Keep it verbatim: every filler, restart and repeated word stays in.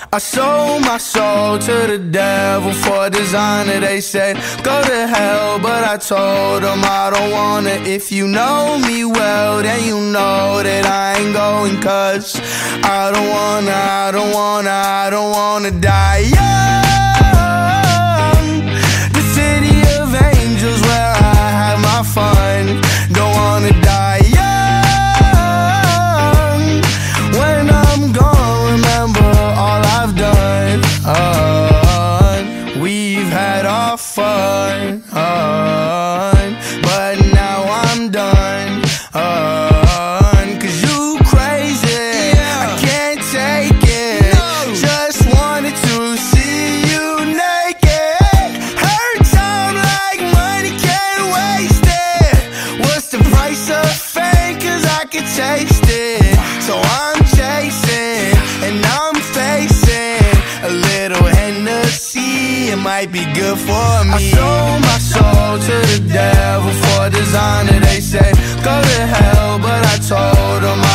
I sold my soul to the devil for a designer. They said go to hell, but I told them I don't wanna. If you know me well, then you know that I ain't going. Cause I don't wanna, I don't wanna, I don't wanna die young. The city of angels where I have my fun. Don't wanna die young. When I'm gone, remember all I've done. uh, We've had our fun, uh, but now I'm done. uh, Cause you crazy, I can't take it. Just wanted to see you naked. Hurt time like money, can't waste it. What's the price of fame? Cause I can taste it. So I'm chasing and I'm facing a little Hennessy. It might be good for me. I sold my soul to the devil for a designer. They say go to hell, but I told them